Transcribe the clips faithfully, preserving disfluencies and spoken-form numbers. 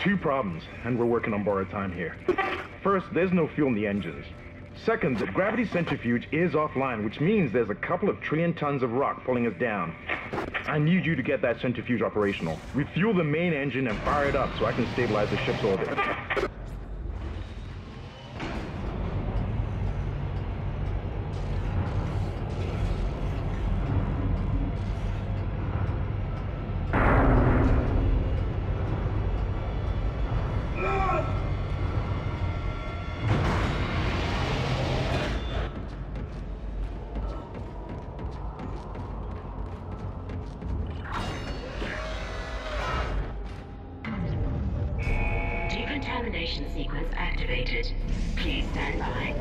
Two problems, and we're working on borrowed time here. First, there's no fuel in the engines. Second, the gravity centrifuge is offline, which means there's a couple of trillion tons of rock pulling us down. I need you to get that centrifuge operational. Refuel the main engine and fire it up so I can stabilize the ship's orbit. Decontamination sequence activated. Please stand by.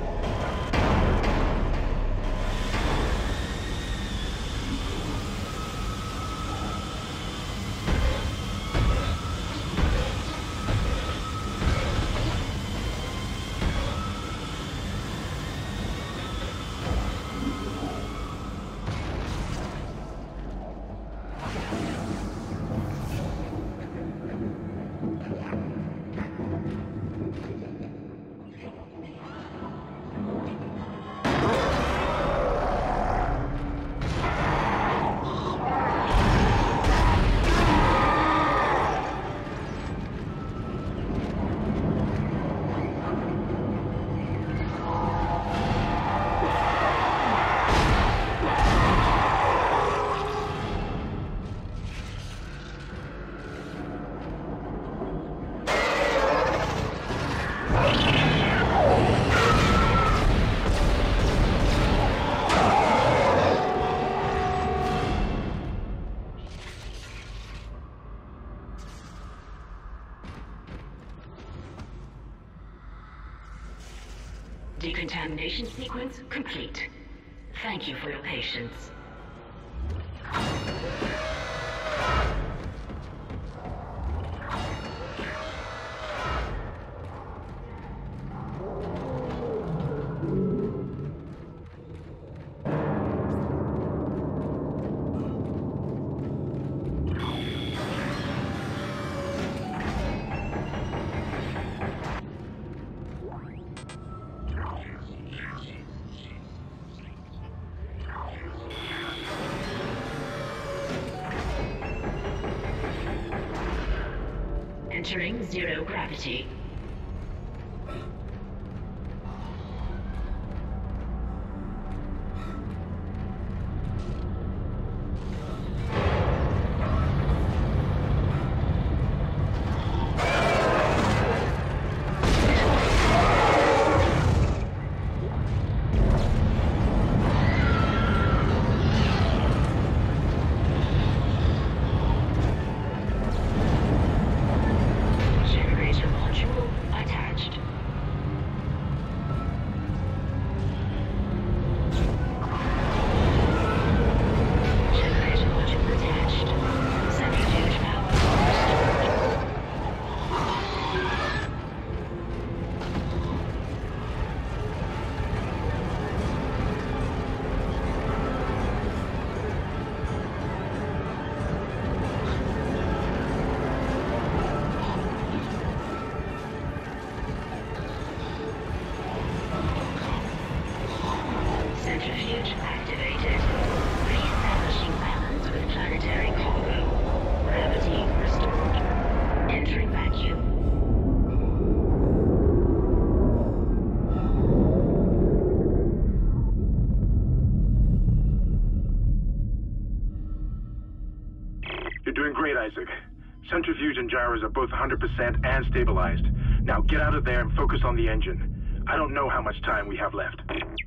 Decontamination sequence complete. Thank you for your patience. Entering zero gravity. Centrifuge activated. Re-establishing balance with planetary cargo. Gravity restored. Entering vacuum. You're doing great, Isaac. Centrifuge and gyros are both one hundred percent and stabilized. Now get out of there and focus on the engine. I don't know how much time we have left.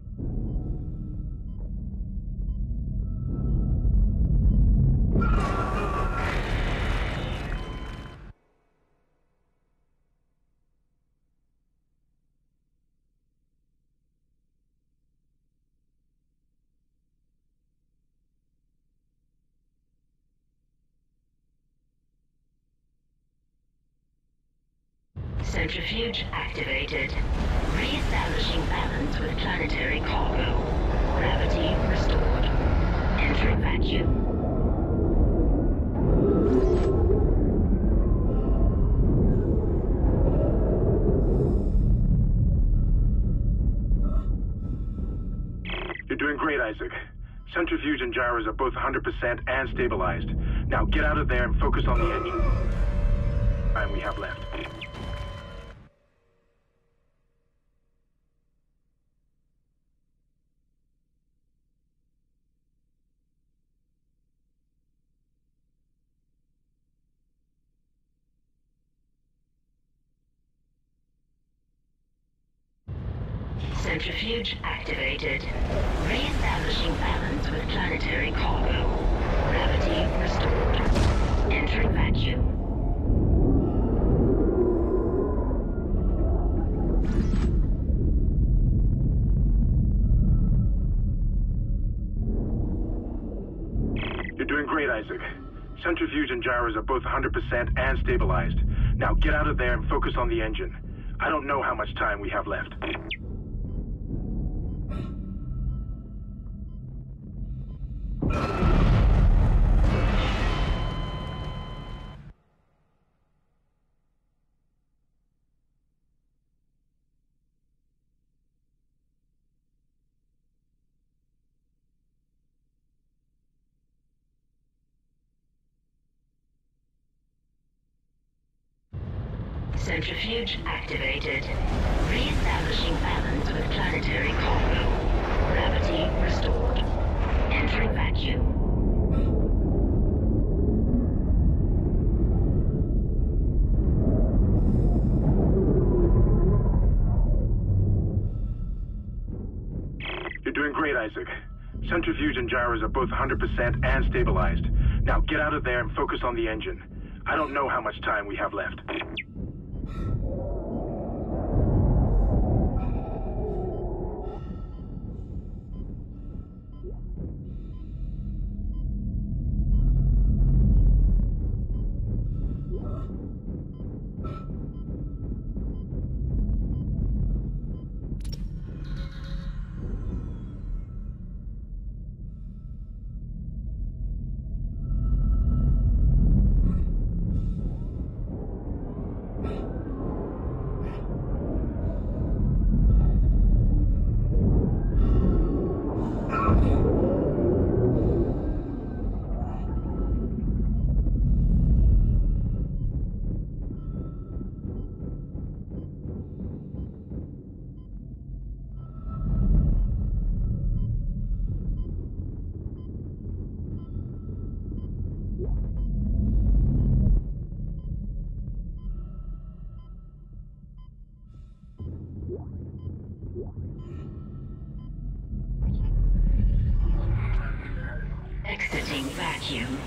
Centrifuge activated. Re-establishing balance with planetary cargo. Gravity restored. Entering vacuum. gyros are both one hundred percent and stabilized. Now get out of there and focus on the engine. Time we have left. Centrifuge activated. Re-establishing balance with planetary cargo. Gravity restored. Entering vacuum. You're doing great, Isaac. Centrifuge and gyros are both one hundred percent and stabilized. Now get out of there and focus on the engine. I don't know how much time we have left. Centrifuge activated. Re-establishing balance with planetary cargo. Gravity restored. Entering vacuum. You're doing great, Isaac. Centrifuge and gyros are both one hundred percent and stabilized. Now get out of there and focus on the engine. I don't know how much time we have left. Exiting vacuum.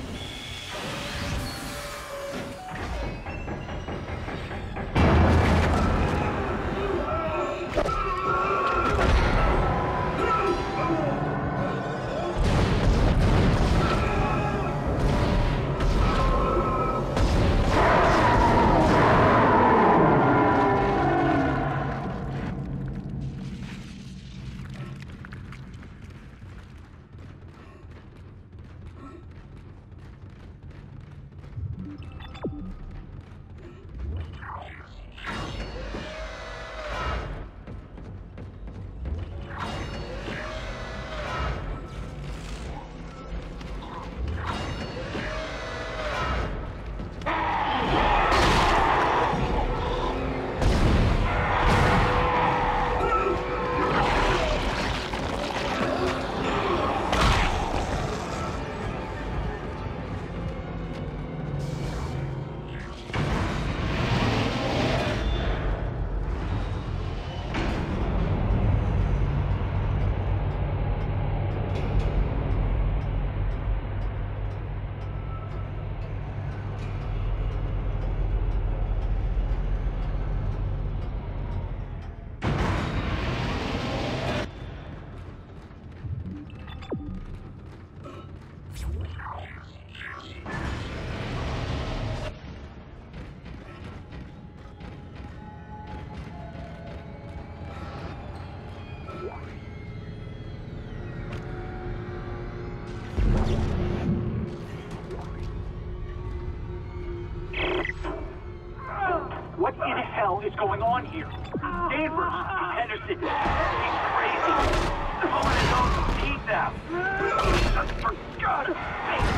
What in hell is going on here? Danvers, Henderson, he's crazy. Pulling his own teeth now. For God's sake.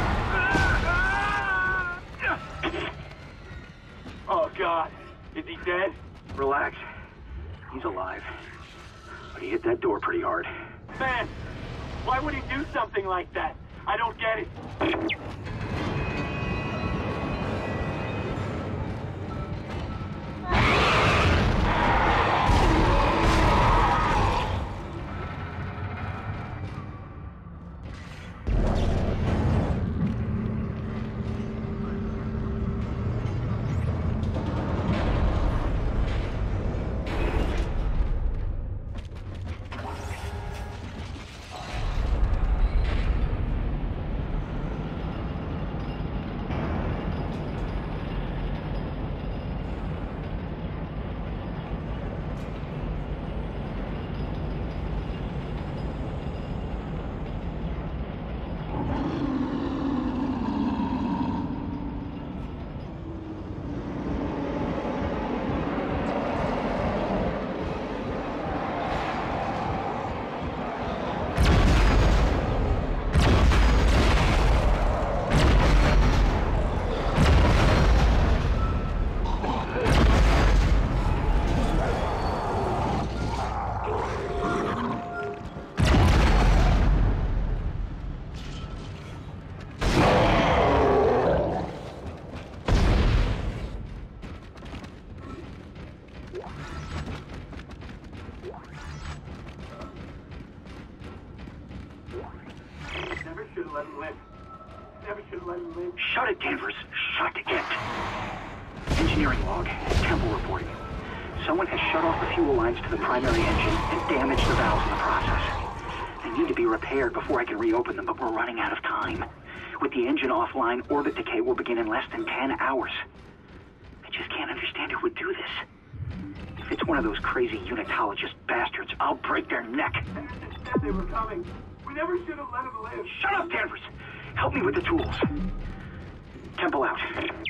Oh, God. Is he dead? Relax. He's alive. But he hit that door pretty hard. Man, why would he do something like that? I don't get it. Never should have let him live. Never should have let him live. Shut it, Danvers. Shut it. Engineering log. Temple reporting. Someone has shut off the fuel lines to the primary engine and damaged the valves in the process. They need to be repaired before I can reopen them, but we're running out of time. With the engine offline, orbit decay will begin in less than ten hours. I just can't understand who would do this. If it's one of those crazy unitologist bastards, I'll break their neck. Said they were coming. We never should have let him live. Shut up, Danvers! Help me with the tools. Temple out.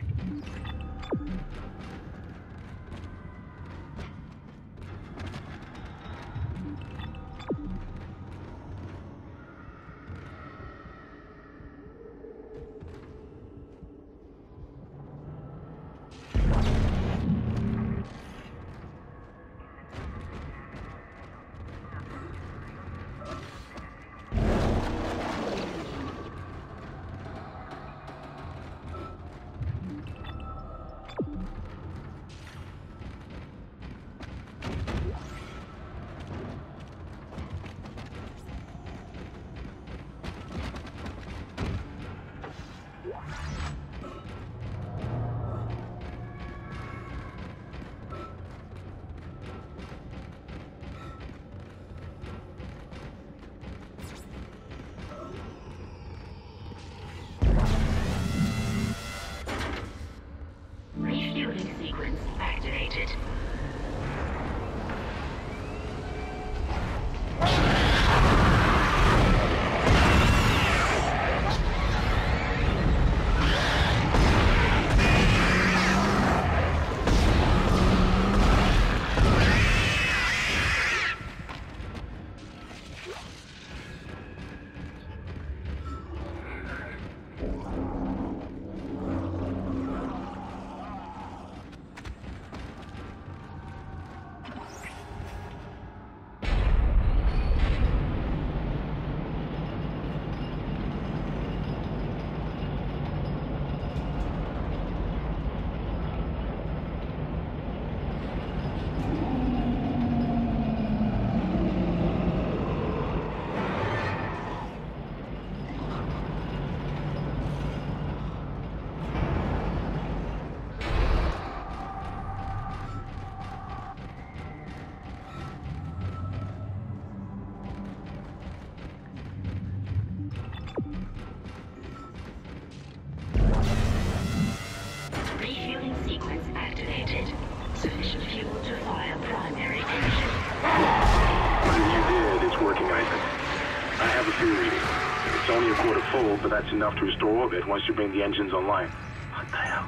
Refueling sequence activated. Refueling sequence activated. Sufficient fuel to fire primary engine. Whatever you did, it's working, Isaac. I have a fuel reading. It's only a quarter full, but that's enough to restore orbit once you bring the engines online. What the hell?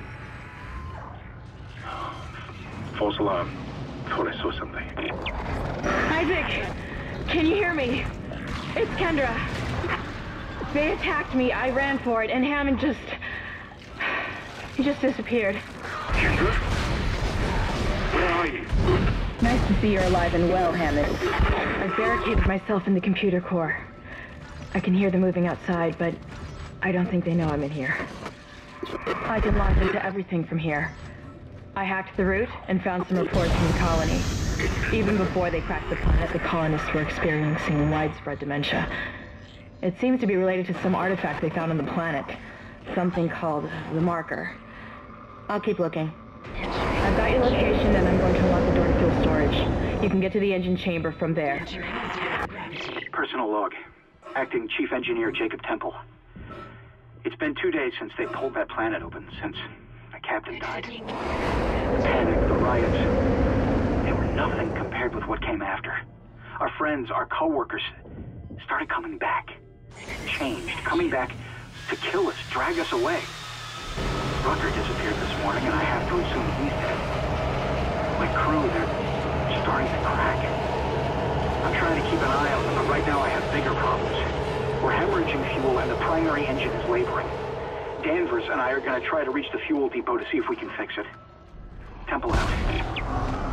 False alarm. Thought I saw something. Isaac, can you hear me? It's Kendra. They attacked me, I ran for it, and Hammond just... He just disappeared. Kendra? Where are you? Nice to see you're alive and well, Hammond. I've barricaded myself in the computer core. I can hear them moving outside, but I don't think they know I'm in here. I can launch into everything from here. I hacked the route and found some reports from the colony. Even before they cracked the planet, the colonists were experiencing widespread dementia. It seems to be related to some artifact they found on the planet. Something called the Marker. I'll keep looking. I've got your location and I'm going to unlock the door to fuel storage. You can get to the engine chamber from there. Personal log. Acting Chief Engineer Jacob Temple. It's been two days since they pulled that planet open, since the captain died. The panic, the riots, they were nothing compared with what came after. Our friends, our co-workers, started coming back. Changed, coming back to kill us, drag us away. Rucker disappeared this morning, and I have to assume he's dead. My crew, they're starting to crack. I'm trying to keep an eye on them, but right now I have bigger problems. We're hemorrhaging fuel, and the primary engine is laboring. Danvers and I are going to try to reach the fuel depot to see if we can fix it. Temple out.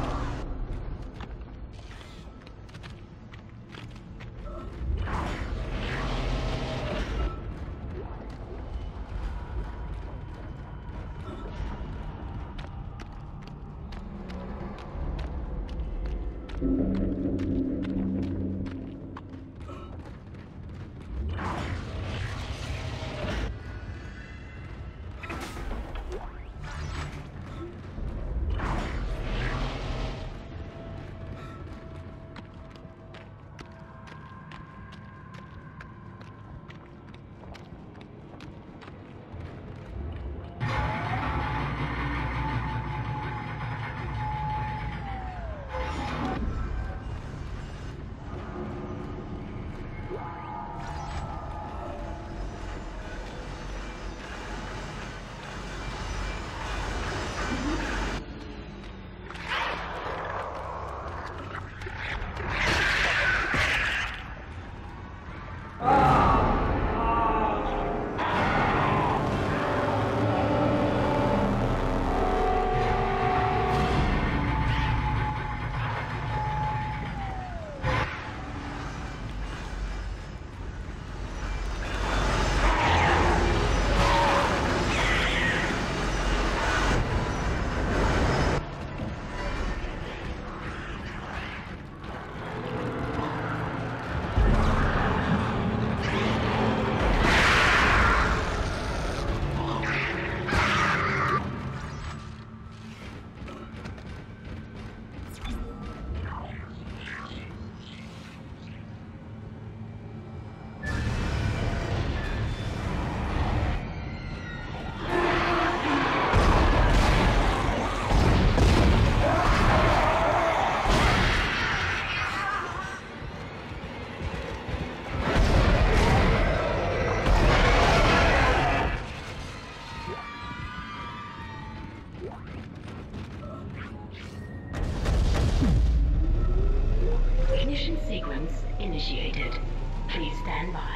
Ignition sequence initiated. Please stand by.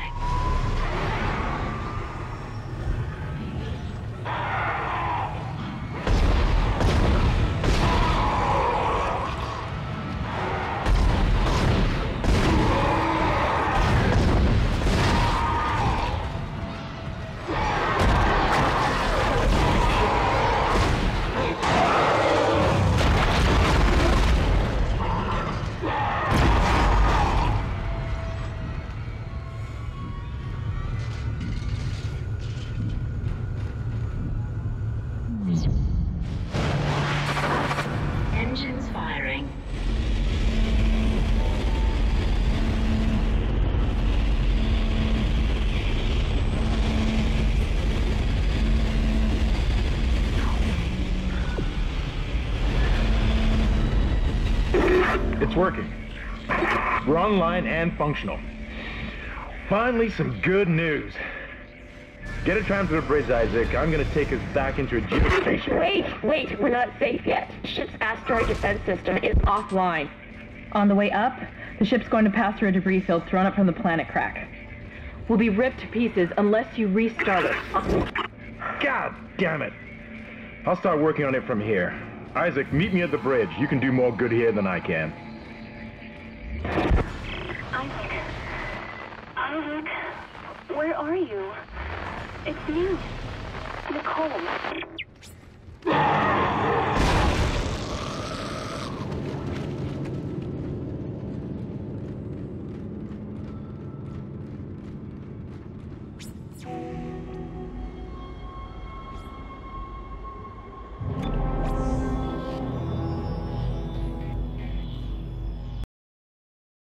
Engines firing. It's working. We're online and functional. Finally, some good news. Get a tram to the bridge, Isaac. I'm gonna take us back into a geostation. Wait, wait, we're not safe yet. Ship's asteroid defense system is offline. On the way up, The ship's going to pass through a debris field thrown up from the planet crack. We'll be ripped to pieces unless you restart it. God damn it! I'll start working on it from here. Isaac, meet me at the bridge. You can do more good here than I can. Isaac. Isaac. Where are you? It's me. Nicole.